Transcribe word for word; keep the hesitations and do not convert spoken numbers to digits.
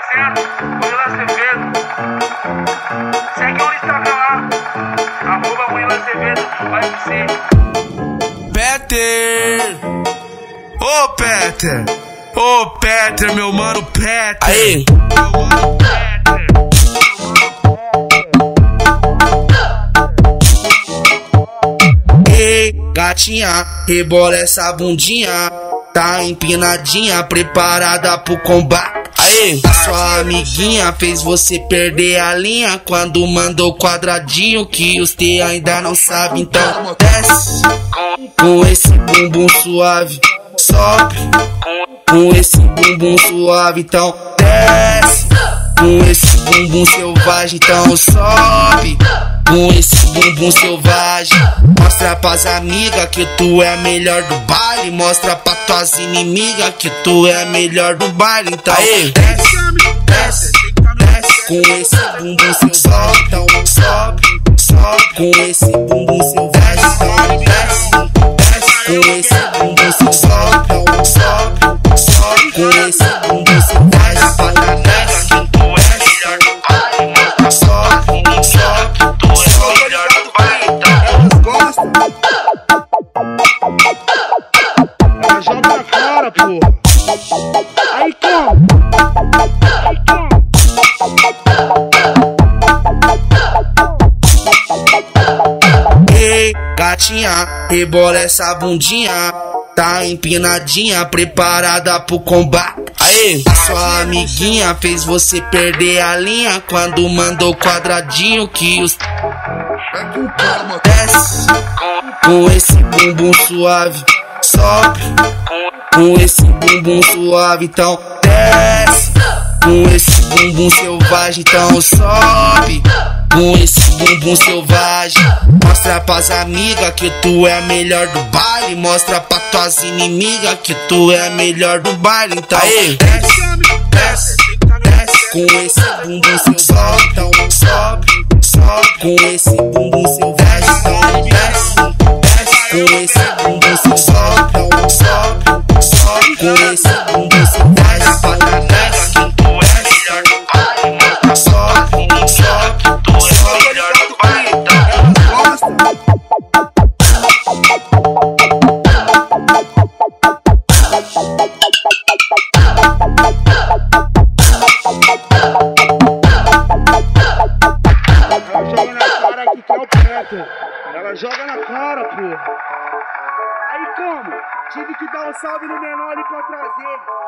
certo? Murilo Acevedo. Segue o Instagram lá, arroba Murilo Acevedo, vai ser. Peter! Ô Peter! Ô Peter, meu mano Peter! Aí! Meu mano Peter! Ei, gatinha, rebola essa bundinha. Tá empinadinha, preparada pro combate. Aí, a sua amiguinha fez você perder a linha quando mandou quadradinho que os T ainda não sabe. Então desce com esse bumbum suave, sobe com esse bumbum suave. Então desce com esse bumbum selvagem. Então sobe com esse bumbum selvagem. Mostra pras amigas que tu é a melhor do baile. Mostra pra tuas inimigas que tu é a melhor do baile. Então aí, desce, desce, desce com esse bumbum selvagem. Então sobe, sobe com esse bumbum selvagem. Então desce, desce com esse bumbum selvagem. Então sobe, sobe com esse bumbum selvagem. Então desce, que tu é a melhor do baile. Sobe, sobe. Ela joga na cara, porra. Aí como? Aí como? Ei, gatinha, rebola essa bundinha. Tá empinadinha, preparada pro combate. Aí, a sua amiguinha fez você perder a linha quando mandou quadradinho que os desce com esse bumbum suave, sobe com esse bumbum suave. Então desce com esse bumbum selvagem. Então sobe com esse bumbum selvagem. Mostra pras amigas que tu é a melhor do baile. Mostra pra tuas inimigas que tu é a melhor do baile. Então aí, desce, desce, desce com esse bumbum selvagem. Então sobe, sobe com esse bumbum selvagem. Então desce, desce com esse bumbum selvagem. Então sobe, sobe com esse bumbum selvagem. Então desce, que tu é a melhor do baile. Sobe, sobe, tu é a melhor do baile. Ela joga na cara, porra. Aí como? Tive que dar um salve no menor ali pra trazer.